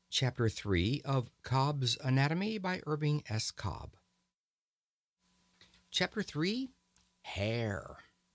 Chapter 3 of Cobb's Anatomy by Irving S. Cobb. Chapter 3 Hair.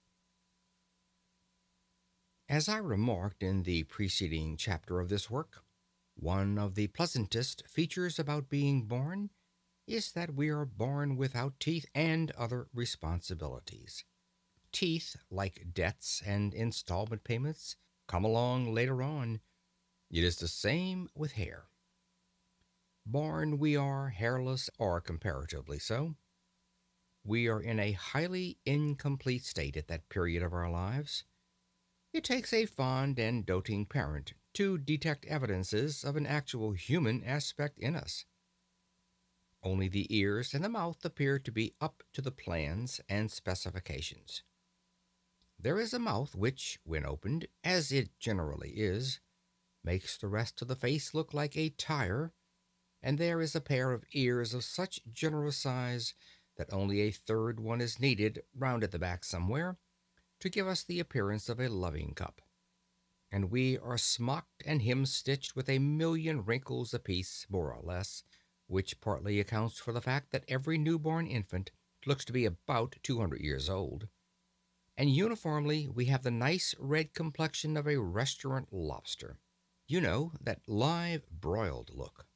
As I remarked in the preceding chapter of this work, one of the pleasantest features about being born is that we are born without teeth and other responsibilities. Teeth, like debts and installment payments, come along later on. It is the same with hair. Born we are hairless or comparatively so. We are in a highly incomplete state at that period of our lives. It takes a fond and doting parent to detect evidences of an actual human aspect in us. Only the ears and the mouth appear to be up to the plans and specifications. There is a mouth which, when opened, as it generally is, makes the rest of the face look like a tire, and there is a pair of ears of such generous size that only a third one is needed, round at the back somewhere, to give us the appearance of a loving cup. And we are smocked and hem-stitched with a million wrinkles apiece, more or less, which partly accounts for the fact that every newborn infant looks to be about 200 years old. And uniformly we have the nice red complexion of a restaurant lobster. You know, that live broiled look.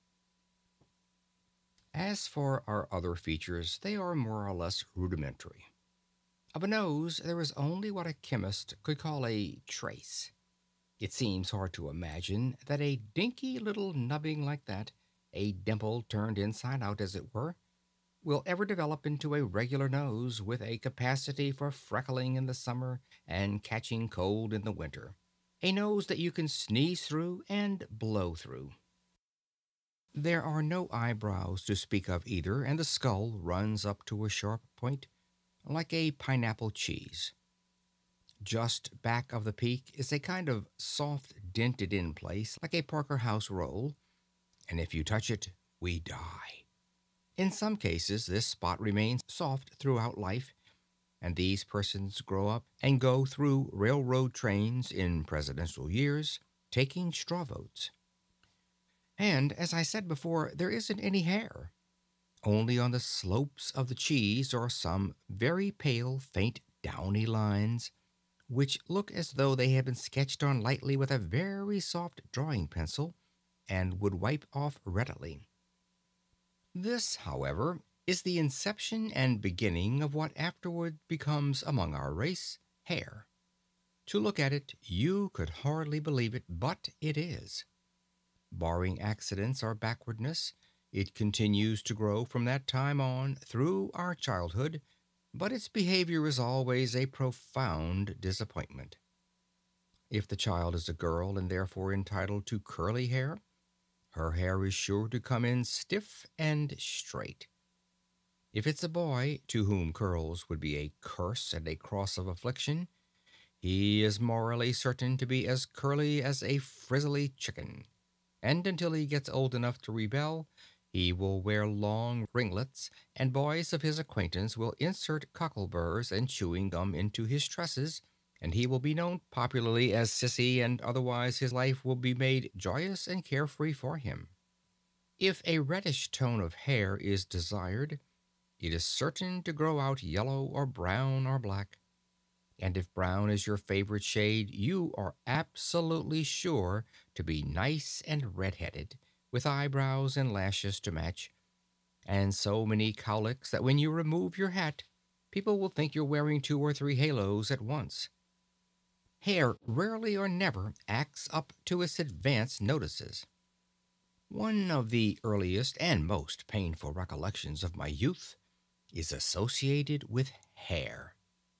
As for our other features, they are more or less rudimentary. Of a nose, there is only what a chemist could call a trace. It seems hard to imagine that a dinky little nubbing like that, a dimple turned inside out as it were, will ever develop into a regular nose with a capacity for freckling in the summer and catching cold in the winter. A nose that you can sneeze through and blow through. There are no eyebrows to speak of either, and the skull runs up to a sharp point, like a pineapple cheese. Just back of the peak is a kind of soft, dented-in place, like a Parker House roll, and if you touch it, we die. In some cases, this spot remains soft throughout life, and these persons grow up and go through railroad trains in presidential years, taking straw votes. And, as I said before, there isn't any hair. Only on the slopes of the cheese are some very pale, faint, downy lines, which look as though they had been sketched on lightly with a very soft drawing pencil, and would wipe off readily. This, however, is the inception and beginning of what afterward becomes among our race hair. To look at it, you could hardly believe it, but it is. Barring accidents or backwardness, it continues to grow from that time on through our childhood, but its behavior is always a profound disappointment. If the child is a girl and therefore entitled to curly hair, her hair is sure to come in stiff and straight. If it's a boy, to whom curls would be a curse and a cross of affliction, he is morally certain to be as curly as a frizzly chicken, and until he gets old enough to rebel, he will wear long ringlets, and boys of his acquaintance will insert cockleburrs and chewing gum into his tresses, and he will be known popularly as Sissy, and otherwise his life will be made joyous and carefree for him. If a reddish tone of hair is desired, it is certain to grow out yellow or brown or black. And if brown is your favorite shade, you are absolutely sure to be nice and red-headed, with eyebrows and lashes to match, and so many cowlicks that when you remove your hat, people will think you're wearing 2 or 3 halos at once. Hair rarely or never acts up to its advance notices. One of the earliest and most painful recollections of my youth is associated with hair.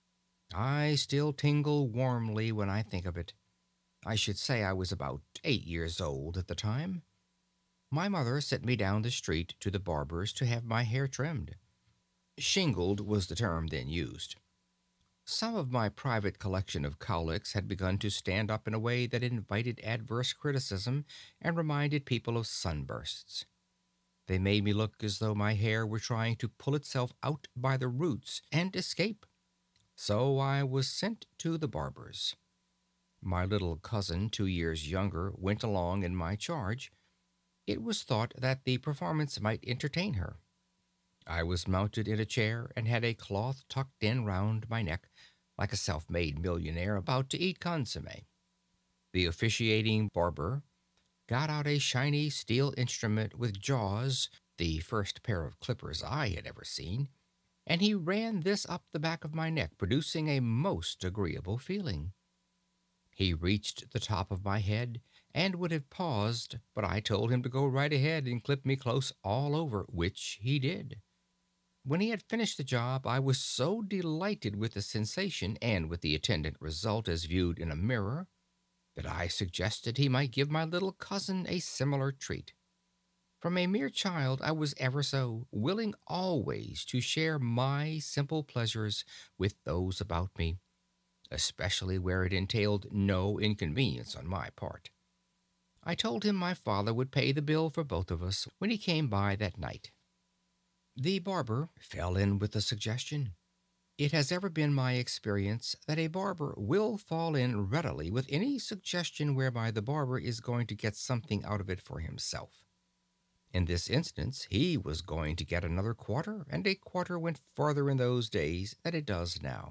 I still tingle warmly when I think of it. I should say I was about 8 years old at the time. My mother sent me down the street to the barber's to have my hair trimmed. Shingled was the term then used. Some of my private collection of cowlicks had begun to stand up in a way that invited adverse criticism and reminded people of sunbursts. They made me look as though my hair were trying to pull itself out by the roots and escape. So I was sent to the barber's. My little cousin, 2 years younger, went along in my charge. It was thought that the performance might entertain her. I was mounted in a chair and had a cloth tucked in round my neck, like a self-made millionaire about to eat consomme. The officiating barber got out a shiny steel instrument with jaws, the first pair of clippers I had ever seen, and he ran this up the back of my neck, producing a most agreeable feeling. He reached the top of my head and would have paused, but I told him to go right ahead and clip me close all over, which he did. When he had finished the job, I was so delighted with the sensation and with the attendant result as viewed in a mirror that I suggested he might give my little cousin a similar treat. From a mere child, I was ever so willing always to share my simple pleasures with those about me, especially where it entailed no inconvenience on my part. I told him my father would pay the bill for both of us when he came by that night. The barber fell in with the suggestion. It has ever been my experience that a barber will fall in readily with any suggestion whereby the barber is going to get something out of it for himself. In this instance, he was going to get another quarter, and a quarter went farther in those days than it does now.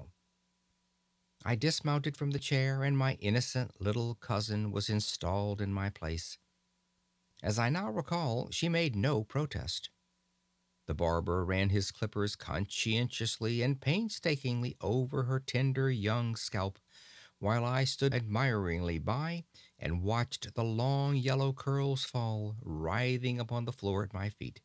I dismounted from the chair, and my innocent little cousin was installed in my place. As I now recall, she made no protest. The barber ran his clippers conscientiously and painstakingly over her tender young scalp, while I stood admiringly by and watched the long yellow curls fall, writhing upon the floor at my feet.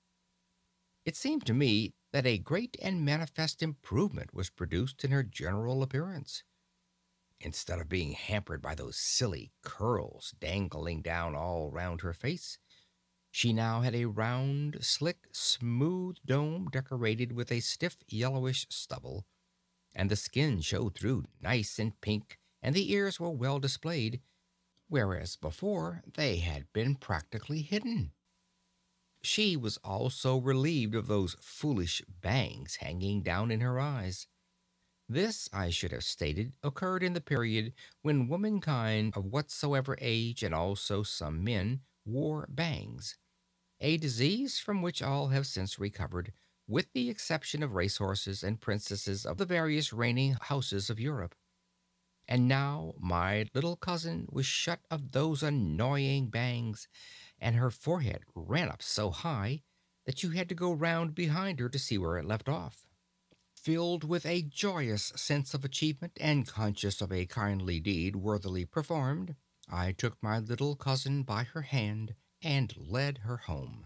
It seemed to me that a great and manifest improvement was produced in her general appearance. Instead of being hampered by those silly curls dangling down all round her face, she now had a round, slick, smooth dome decorated with a stiff yellowish stubble, and the skin showed through nice and pink, and the ears were well displayed, whereas before they had been practically hidden. She was also relieved of those foolish bangs hanging down in her eyes. This, I should have stated, occurred in the period when womankind of whatsoever age, and also some men, wore bangs, a disease from which all have since recovered, with the exception of racehorses and princesses of the various reigning houses of Europe. And now my little cousin was shut of those annoying bangs, and her forehead ran up so high that you had to go round behind her to see where it left off. Filled with a joyous sense of achievement and conscious of a kindly deed worthily performed, I took my little cousin by her hand and led her home.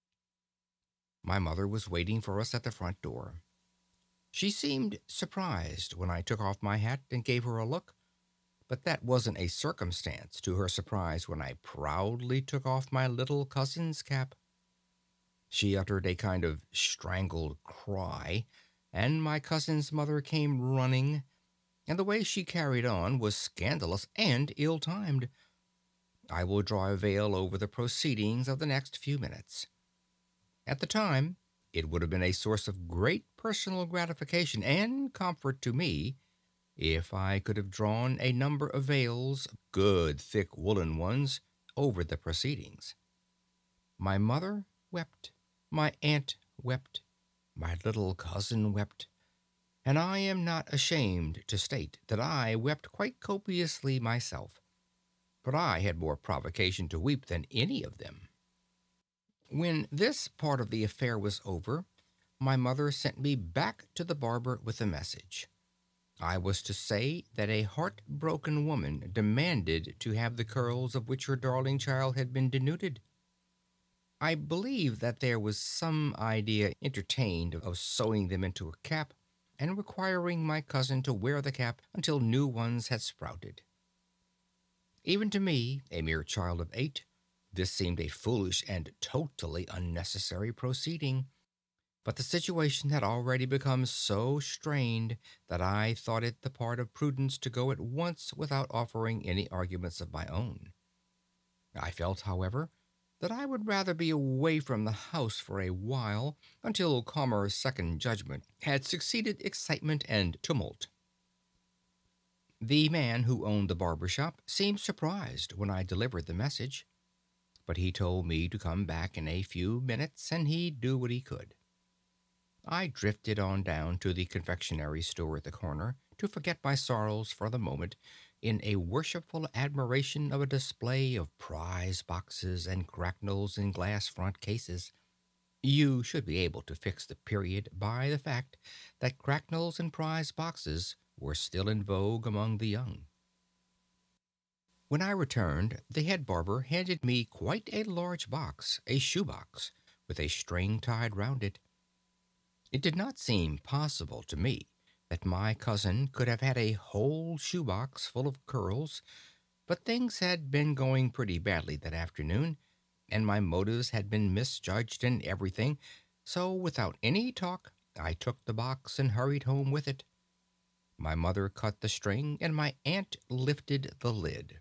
My mother was waiting for us at the front door. She seemed surprised when I took off my hat and gave her a look, but that wasn't a circumstance to her surprise when I proudly took off my little cousin's cap. She uttered a kind of strangled cry, and my cousin's mother came running, and the way she carried on was scandalous and ill-timed. I will draw a veil over the proceedings of the next few minutes. At the time, it would have been a source of great personal gratification and comfort to me if I could have drawn a number of veils, good thick woolen ones, over the proceedings. My mother wept, my aunt wept, my little cousin wept, and I am not ashamed to state that I wept quite copiously myself, but I had more provocation to weep than any of them. When this part of the affair was over, my mother sent me back to the barber with a message. I was to say that a heart-broken woman demanded to have the curls of which her darling child had been denuded. I believe that there was some idea entertained of sewing them into a cap, and requiring my cousin to wear the cap until new ones had sprouted. Even to me, a mere child of 8, this seemed a foolish and totally unnecessary proceeding, but the situation had already become so strained that I thought it the part of prudence to go at once without offering any arguments of my own. I felt, however, that I would rather be away from the house for a while until calmer second judgment had succeeded excitement and tumult. The man who owned the barber shop seemed surprised when I delivered the message. but he told me to come back in a few minutes and he'd do what he could. I drifted on down to the confectionery store at the corner to forget my sorrows for the moment in a worshipful admiration of a display of prize boxes and cracknels in glass front cases. You should be able to fix the period by the fact that cracknels and prize boxes were still in vogue among the young. When I returned, the head barber handed me quite a large box, a shoe box, with a string tied round it. It did not seem possible to me that my cousin could have had a whole shoe box full of curls, but things had been going pretty badly that afternoon, and my motives had been misjudged and everything, so without any talk I took the box and hurried home with it. My mother cut the string, and my aunt lifted the lid.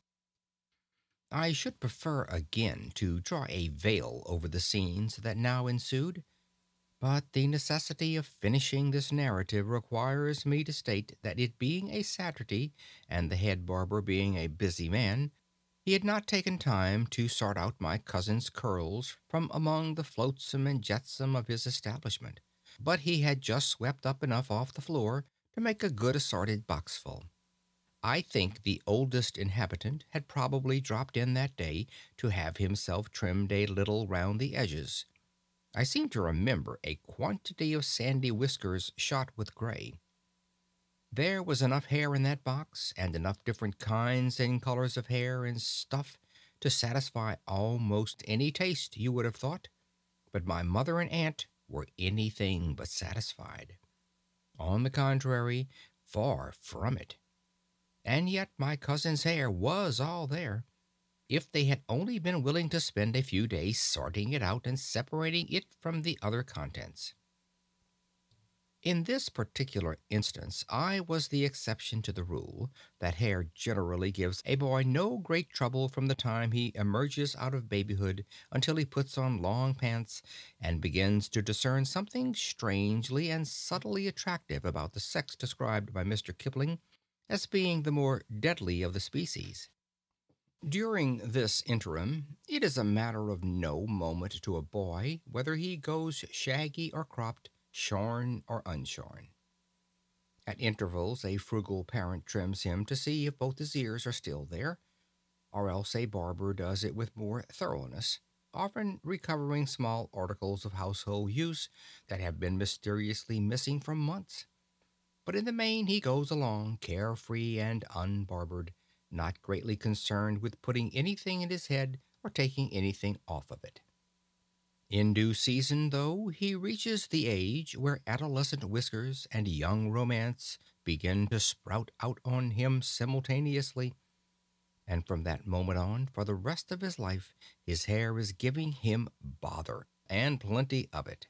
I should prefer again to draw a veil over the scenes that now ensued, but the necessity of finishing this narrative requires me to state that it being a Saturday, and the head barber being a busy man, he had not taken time to sort out my cousin's curls from among the flotsam and jetsam of his establishment, but he had just swept up enough off the floor to make a good assorted boxful. I think the oldest inhabitant had probably dropped in that day to have himself trimmed a little round the edges. I seem to remember a quantity of sandy whiskers shot with gray. There was enough hair in that box, and enough different kinds and colors of hair and stuff to satisfy almost any taste, you would have thought, but my mother and aunt were anything but satisfied. On the contrary, far from it. And yet my cousin's hair was all there, if they had only been willing to spend a few days sorting it out and separating it from the other contents. In this particular instance, I was the exception to the rule that hair generally gives a boy no great trouble from the time he emerges out of babyhood until he puts on long pants and begins to discern something strangely and subtly attractive about the sex described by Mr. Kipling as being the more deadly of the species. During this interim, it is a matter of no moment to a boy whether he goes shaggy or cropped, shorn or unshorn. At intervals, a frugal parent trims him to see if both his ears are still there, or else a barber does it with more thoroughness, often recovering small articles of household use that have been mysteriously missing for months. But in the main he goes along carefree and unbarbered, not greatly concerned with putting anything in his head or taking anything off of it. In due season, though, he reaches the age where adolescent whiskers and young romance begin to sprout out on him simultaneously, and from that moment on, for the rest of his life, his hair is giving him bother, and plenty of it.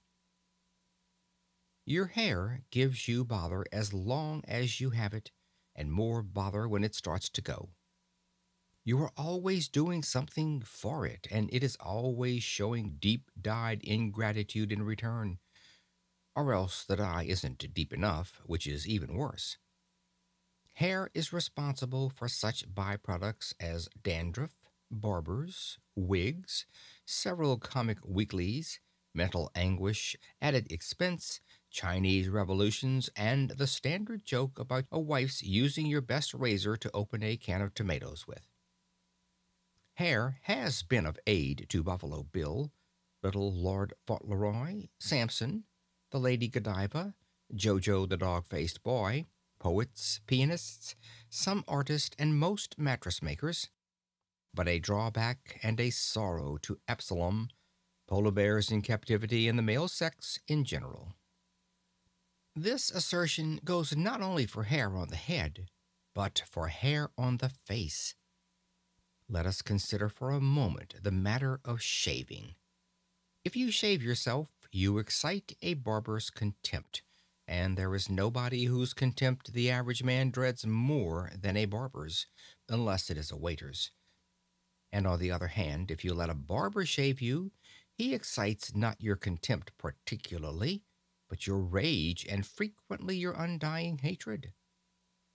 Your hair gives you bother as long as you have it, and more bother when it starts to go. You are always doing something for it, and it is always showing deep-dyed ingratitude in return, or else the dye isn't deep enough, which is even worse. Hair is responsible for such byproducts as dandruff, barbers, wigs, several comic weeklies, mental anguish, added expense, Chinese revolutions, and the standard joke about a wife's using your best razor to open a can of tomatoes with. Hair has been of aid to Buffalo Bill, little Lord Fauntleroy, Samson, the Lady Godiva, Jojo the dog-faced boy, poets, pianists, some artists, and most mattress makers, but a drawback and a sorrow to Absalom, polar bears in captivity, and the male sex in general. This assertion goes not only for hair on the head, but for hair on the face. Let us consider for a moment the matter of shaving. If you shave yourself, you excite a barber's contempt, and there is nobody whose contempt the average man dreads more than a barber's, unless it is a waiter's. And on the other hand, if you let a barber shave you, he excites not your contempt particularly, but your rage and frequently your undying hatred.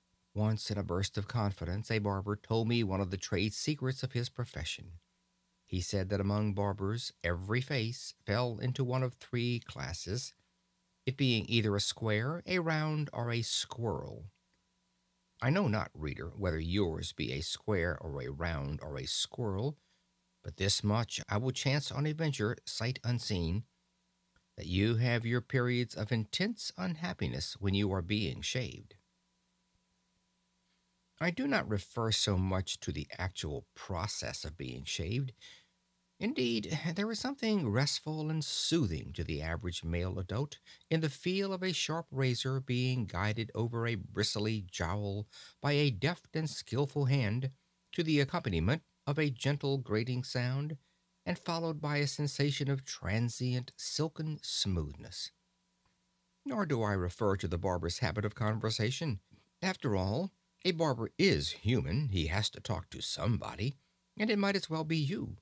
Once, in a burst of confidence, a barber told me one of the trade secrets of his profession. He said that among barbers, every face fell into one of three classes, it being either a square, a round, or a squirrel. I know not, reader, whether yours be a square or a round or a squirrel, but this much I will chance on a venture, sight unseen, that you have your periods of intense unhappiness when you are being shaved. I do not refer so much to the actual process of being shaved. Indeed, there is something restful and soothing to the average male adult in the feel of a sharp razor being guided over a bristly jowl by a deft and skillful hand, to the accompaniment of a gentle grating sound, and followed by a sensation of transient silken smoothness. Nor do I refer to the barber's habit of conversation. After all, a barber is human, he has to talk to somebody, and it might as well be you.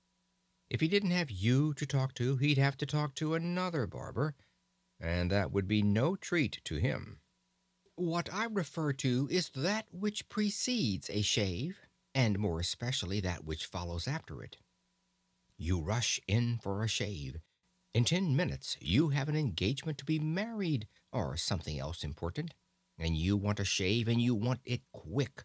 If he didn't have you to talk to, he'd have to talk to another barber, and that would be no treat to him. What I refer to is that which precedes a shave, and more especially that which follows after it. You rush in for a shave. In 10 minutes, you have an engagement to be married, or something else important, and you want a shave, and you want it quick.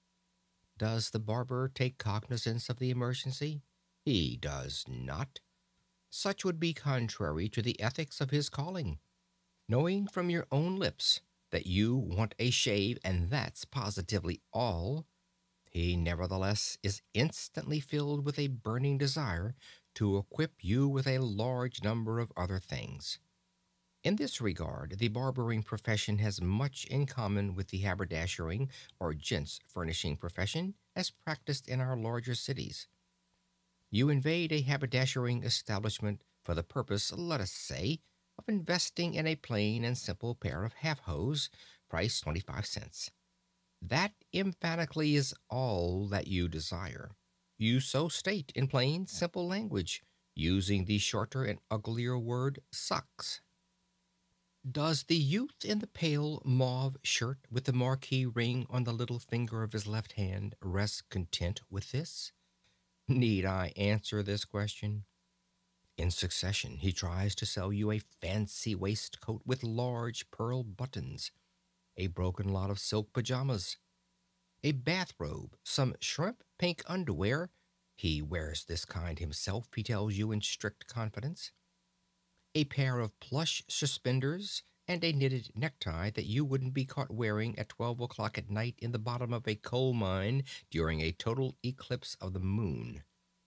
Does the barber take cognizance of the emergency? He does not. Such would be contrary to the ethics of his calling. Knowing from your own lips that you want a shave, and that's positively all, he nevertheless is instantly filled with a burning desire to equip you with a large number of other things. In this regard, the barbering profession has much in common with the haberdashering or gents furnishing profession as practiced in our larger cities. You invade a haberdashering establishment for the purpose, let us say, of investing in a plain and simple pair of half-hose, price 25 cents. That emphatically is all that you desire. You so state in plain, simple language, using the shorter and uglier word socks. Does the youth in the pale mauve shirt with the marquee ring on the little finger of his left hand rest content with this? Need I answer this question? In succession, he tries to sell you a fancy waistcoat with large pearl buttons, a broken lot of silk pajamas, a bathrobe, some shrimp pink underwear. He wears this kind himself, he tells you in strict confidence. A pair of plush suspenders, and a knitted necktie that you wouldn't be caught wearing at 12 o'clock at night in the bottom of a coal mine during a total eclipse of the moon.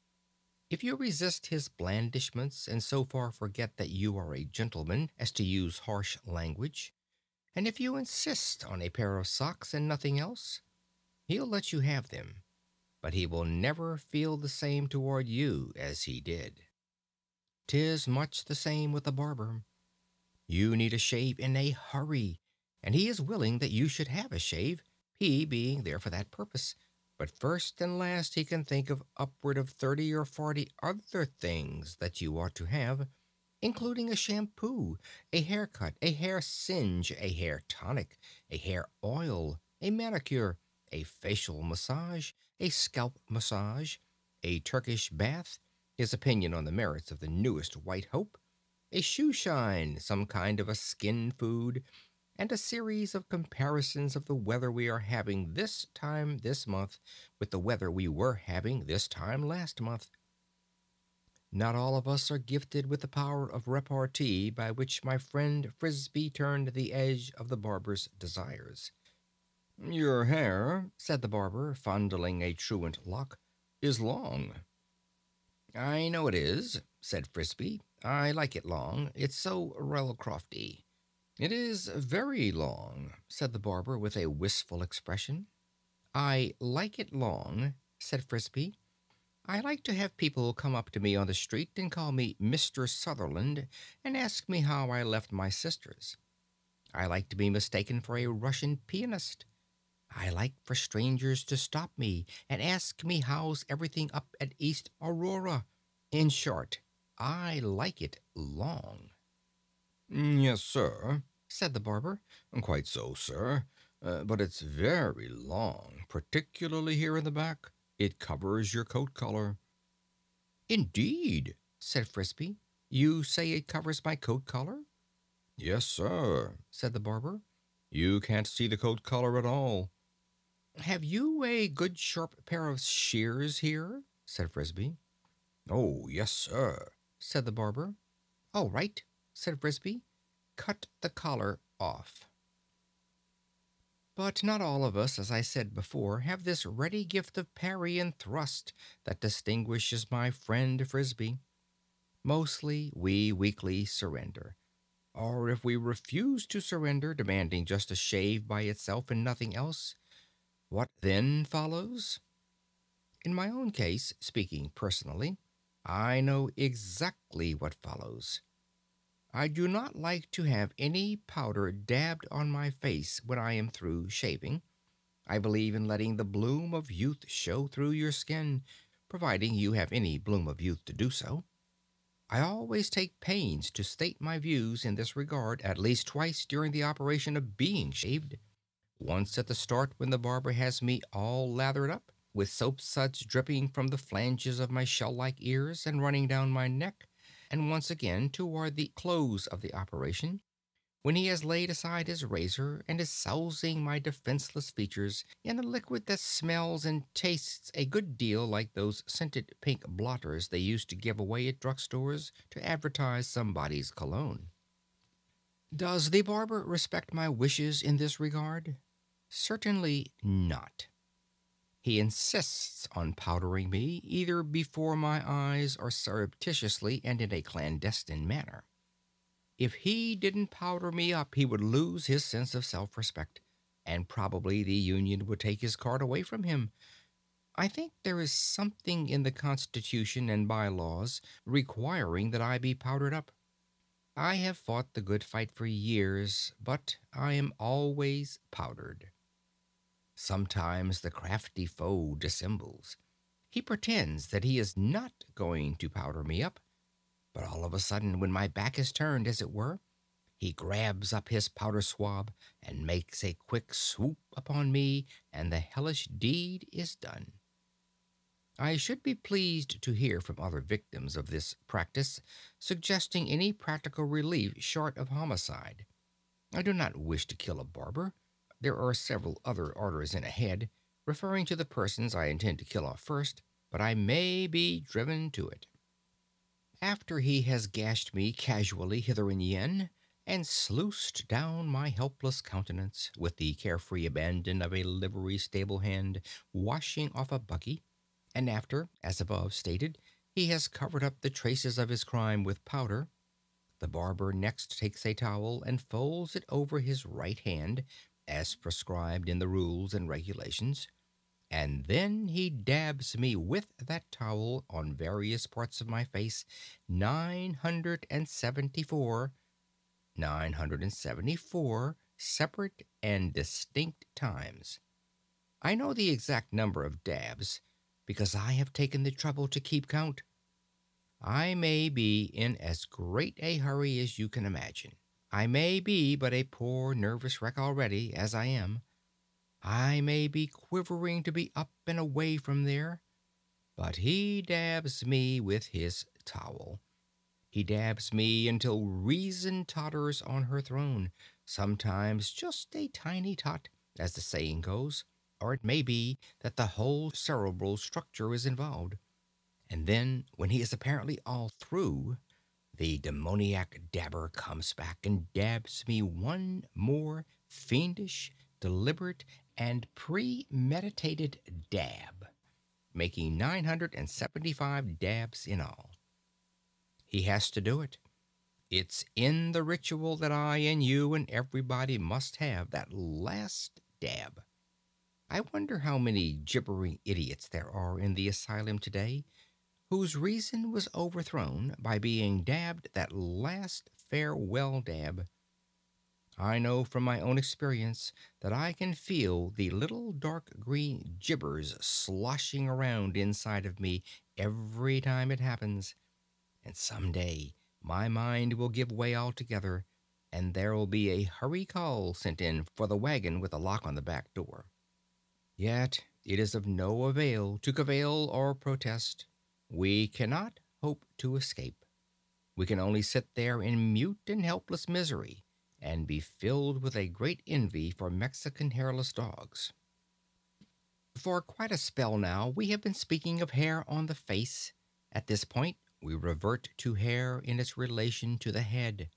If you resist his blandishments and so far forget that you are a gentleman as to use harsh language, and if you insist on a pair of socks and nothing else, he'll let you have them, but he will never feel the same toward you as he did. 'Tis much the same with the barber. You need a shave in a hurry, and he is willing that you should have a shave, he being there for that purpose. But first and last he can think of upward of 30 or 40 other things that you ought to have, including a shampoo, a haircut, a hair singe, a hair tonic, a hair oil, a manicure, a facial massage, a scalp massage, a Turkish bath, his opinion on the merits of the newest White Hope, a shoe shine, some kind of a skin food, and a series of comparisons of the weather we are having this time this month with the weather we were having this time last month. Not all of us are gifted with the power of repartee by which my friend Frisbee turned the edge of the barber's desires. "Your hair," said the barber, fondling a truant lock, "is long." "I know it is," said Frisbee. "I like it long. It's so Rellcrofty." "It is very long," said the barber with a wistful expression. "I like it long," said Frisbee. "I like to have people come up to me on the street and call me Mr. Sutherland and ask me how I left my sisters. I like to be mistaken for a Russian pianist. I like for strangers to stop me and ask me how's everything up at East Aurora. In short, I like it long." "Yes, sir," said the barber. "Quite so, sir. But it's very long, particularly here in the back. It covers your coat collar." Indeed, said Frisbee. You say it covers my coat collar? Yes, sir, said the barber. You can't see the coat collar at all. Have you a good sharp pair of shears here? Said Frisbee. Oh, yes, sir, said the barber. All right, said Frisbee. Cut the collar off. But not all of us, as I said before, have this ready gift of parry and thrust that distinguishes my friend Frisbee. Mostly we weakly surrender. Or if we refuse to surrender, demanding just a shave by itself and nothing else, what then follows? In my own case, speaking personally, I know exactly what follows. I do not like to have any powder dabbed on my face when I am through shaving. I believe in letting the bloom of youth show through your skin, providing you have any bloom of youth to do so. I always take pains to state my views in this regard at least twice during the operation of being shaved. Once at the start when the barber has me all lathered up, with soap suds dripping from the flanges of my shell-like ears and running down my neck, and once again toward the close of the operation, when he has laid aside his razor and is sousing my defenseless features in a liquid that smells and tastes a good deal like those scented pink blotters they used to give away at drugstores to advertise somebody's cologne. Does the barber respect my wishes in this regard? Certainly not. He insists on powdering me either before my eyes or surreptitiously and in a clandestine manner. If he didn't powder me up, he would lose his sense of self-respect, and probably the union would take his card away from him. I think there is something in the Constitution and bylaws requiring that I be powdered up. I have fought the good fight for years, but I am always powdered. Sometimes the crafty foe dissembles. He pretends that he is not going to powder me up, but all of a sudden, when my back is turned, as it were, he grabs up his powder swab and makes a quick swoop upon me, and the hellish deed is done. I should be pleased to hear from other victims of this practice suggesting any practical relief short of homicide. I do not wish to kill a barber. There are several other orders in ahead, referring to the persons I intend to kill off first, but I may be driven to it. After he has gashed me casually hither and yen, and sluiced down my helpless countenance with the carefree abandon of a livery stable hand washing off a buggy, and after, as above stated, he has covered up the traces of his crime with powder, the barber next takes a towel and folds it over his right hand, as prescribed in the rules and regulations, and then he dabs me with that towel on various parts of my face 974, 974 separate and distinct times. I know the exact number of dabs because I have taken the trouble to keep count. I may be in as great a hurry as you can imagine. I may be but a poor nervous wreck already, as I am. I may be quivering to be up and away from there, but he dabs me with his towel. He dabs me until reason totters on her throne, sometimes just a tiny tot, as the saying goes, or it may be that the whole cerebral structure is involved. And then, when he is apparently all through, the demoniac dabber comes back and dabs me one more fiendish, deliberate, and premeditated dab, making 975 dabs in all. He has to do it. It's in the ritual that I and you and everybody must have that last dab. I wonder how many gibbering idiots there are in the asylum today whose reason was overthrown by being dabbed that last farewell dab. I know from my own experience that I can feel the little dark green gibbers sloshing around inside of me every time it happens, and someday my mind will give way altogether, and there'll be a hurry call sent in for the wagon with a lock on the back door. Yet it is of no avail to cavil or protest. We cannot hope to escape. We can only sit there in mute and helpless misery and be filled with a great envy for Mexican hairless dogs. For quite a spell now, we have been speaking of hair on the face. At this point, we revert to hair in its relation to the head.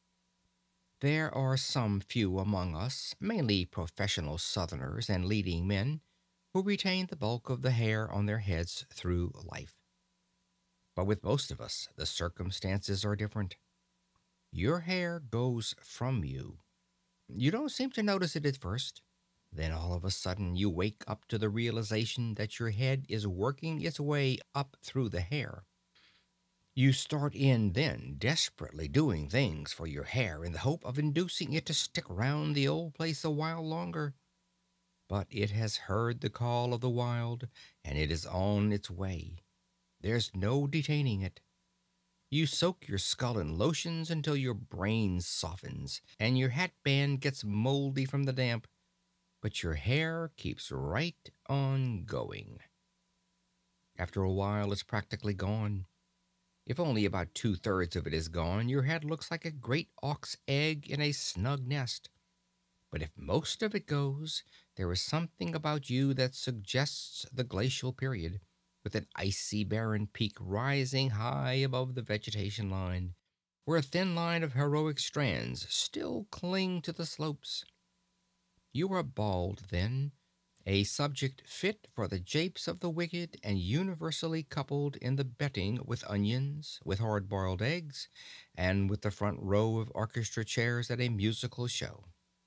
There are some few among us, mainly professional Southerners and leading men, who retain the bulk of the hair on their heads through life. But with most of us, the circumstances are different. Your hair goes from you. You don't seem to notice it at first. Then all of a sudden, you wake up to the realization that your head is working its way up through the hair. You start in then desperately doing things for your hair in the hope of inducing it to stick round the old place a while longer. But it has heard the call of the wild, and it is on its way. There's no detaining it. You soak your skull in lotions until your brain softens, and your hatband gets moldy from the damp, but your hair keeps right on going. After a while, it's practically gone. If only about two-thirds of it is gone, your head looks like a great auk's egg in a snug nest. But if most of it goes, there is something about you that suggests the glacial period, with an icy barren peak rising high above the vegetation line, where a thin line of heroic strands still cling to the slopes. You are bald, then, a subject fit for the japes of the wicked and universally coupled in the betting with onions, with hard-boiled eggs, and with the front row of orchestra chairs at a musical show.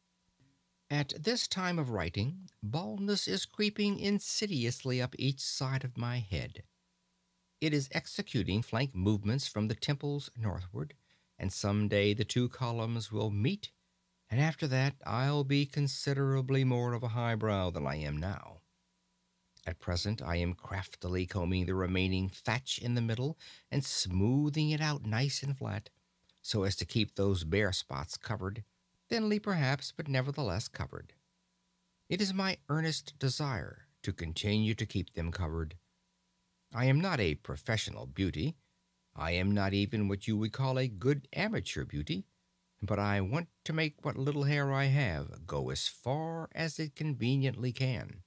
At this time of writing, baldness is creeping insidiously up each side of my head. It is executing flank movements from the temples northward, and some day the two columns will meet, and after that I'll be considerably more of a highbrow than I am now. At present I am craftily combing the remaining thatch in the middle and smoothing it out nice and flat, so as to keep those bare spots covered, thinly perhaps, but nevertheless covered. It is my earnest desire to continue to keep them covered. I am not a professional beauty. I am not even what you would call a good amateur beauty, but I want to make what little hair I have go as far as it conveniently can.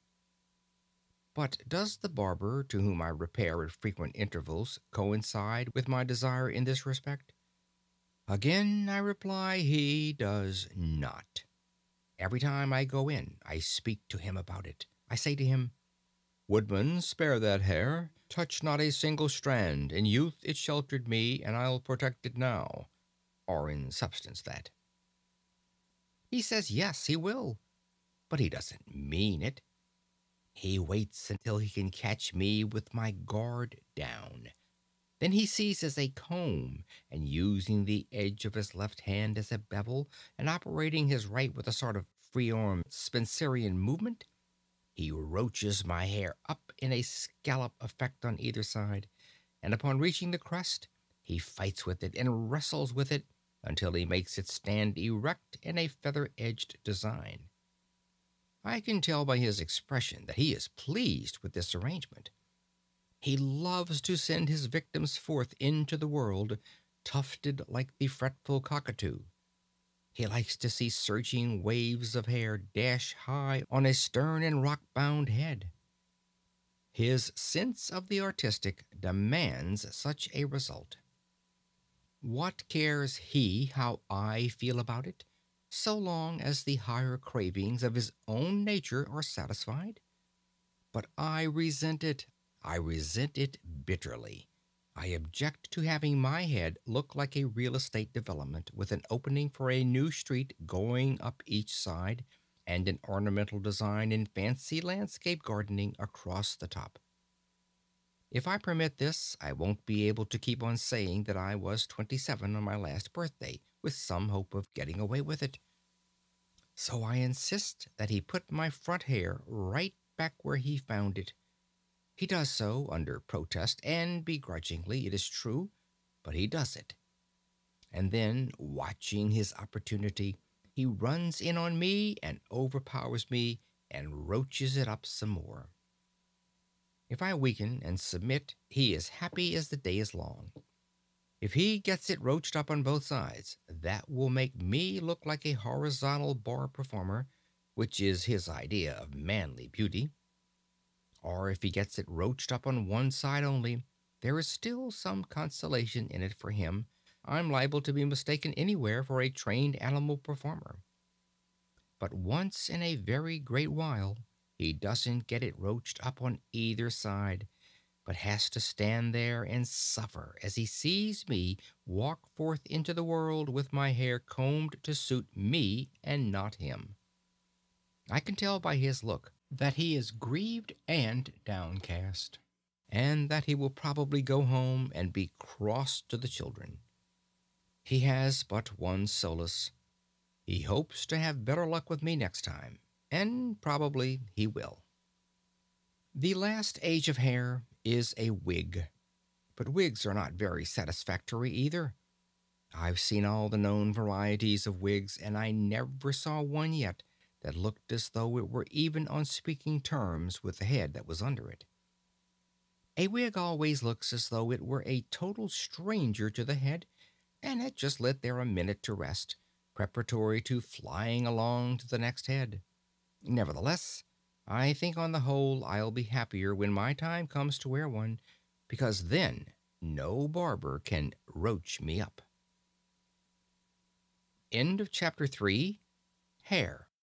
But does the barber to whom I repair at frequent intervals coincide with my desire in this respect? Again, I reply he does not. Every time I go in, I speak to him about it. I say to him, "Woodman, spare that hair. Touch not a single strand. In youth it sheltered me, and I'll protect it now." Or in substance that. He says yes, he will, but he doesn't mean it. He waits until he can catch me with my guard down. Then he seizes a comb, and using the edge of his left hand as a bevel, and operating his right with a sort of free-arm Spencerian movement, he roaches my hair up in a scallop effect on either side, and upon reaching the crest, he fights with it and wrestles with it until he makes it stand erect in a feather-edged design. I can tell by his expression that he is pleased with this arrangement. He loves to send his victims forth into the world, tufted like the fretful cockatoo. He likes to see surging waves of hair dash high on a stern and rock-bound head. His sense of the artistic demands such a result. What cares he how I feel about it, so long as the higher cravings of his own nature are satisfied? But I resent it. I resent it bitterly. I object to having my head look like a real estate development with an opening for a new street going up each side and an ornamental design in fancy landscape gardening across the top. If I permit this, I won't be able to keep on saying that I was 27 on my last birthday, with some hope of getting away with it. So I insist that he put my front hair right back where he found it. He does so under protest and begrudgingly, it is true, but he does it. And then, watching his opportunity, he runs in on me and overpowers me and roaches it up some more. If I weaken and submit, he is happy as the day is long. If he gets it roached up on both sides, that will make me look like a horizontal bar performer, which is his idea of manly beauty. Or if he gets it roached up on one side only, there is still some consolation in it for him. I'm liable to be mistaken anywhere for a trained animal performer. But once in a very great while, he doesn't get it roached up on either side, but has to stand there and suffer as he sees me walk forth into the world with my hair combed to suit me and not him. I can tell by his look that he is grieved and downcast, and that he will probably go home and be cross to the children. He has but one solace. He hopes to have better luck with me next time, and probably he will. The last age of hair is a wig, but wigs are not very satisfactory either. I've seen all the known varieties of wigs, and I never saw one yet that looked as though it were even on speaking terms with the head that was under it. A wig always looks as though it were a total stranger to the head, and had just lit there a minute to rest, preparatory to flying along to the next head. Nevertheless, I think on the whole I'll be happier when my time comes to wear one, because then no barber can roach me up. End of chapter 3. Hair.